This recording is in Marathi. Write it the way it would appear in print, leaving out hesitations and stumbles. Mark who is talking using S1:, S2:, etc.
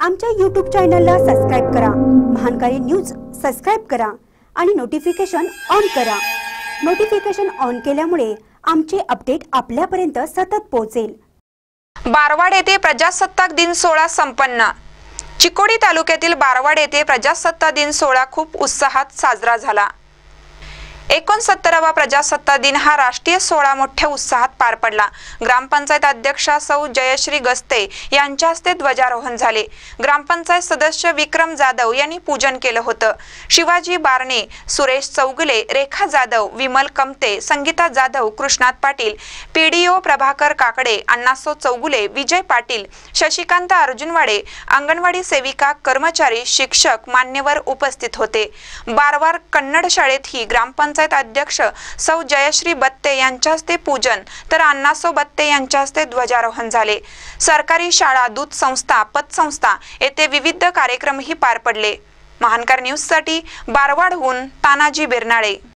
S1: आमच्या YouTube चॅनलला सबस्क्राइब करा, महानकारी न्यूज सबस्क्राइब करा आणि नोटिफिकेशन ऑन करा। नोटिफिकेशन ऑन केल्यामुळे आमचे अपडेट आपल्यापर्यंत सतत पोहोचेल।
S2: बारवाड येथे प्रजासत्ताक दिन सोहळा संपन्न। चिकोडी तालुक्यातील बारवाड येथे प्रजासत्ताक दिन सोहळा खूप उत्साहात साजरा झाला। 69वा प्रजासत्ताक दिन हा राष्ट्रीय सोहळा मोठ्या उत्साहात पार पडला। ग्रामपंचायत अध्यक्षा सौ जयश्री गस्ते यांच्या हस्ते ध्वजारोहण झाले। ग्रामपंचायत सदस्य विक्रम जाधव यांनी पूजन केलं होतं। शिवाजी बारणे, सुरेश चौगुले, रेखा जाधव, विमल कमते, संगीता जाधव, कृष्णात पाटील, पीडीओ प्रभाकर काकडे, अण्णासो चौगुले, विजय पाटील, शशिकांत अर्जुनवाडे, अंगणवाडी सेविका, कर्मचारी, शिक्षक मान्यवर उपस्थित होते। बारवाड कन्नड शाळेत ही ग्रामपंचायत अध्यक्ष सौ जयश्री बत्ते यांच्या हस्ते पूजन तर अण्णासो बत्ते यांच्या हस्ते ध्वजारोहण झाले। सरकारी शाळा, दूध संस्था, पतसंस्था येथे विविध कार्यक्रमही पार पडले। महानकर न्यूज साठी बारवाडहून तानाजी बिरनाळे।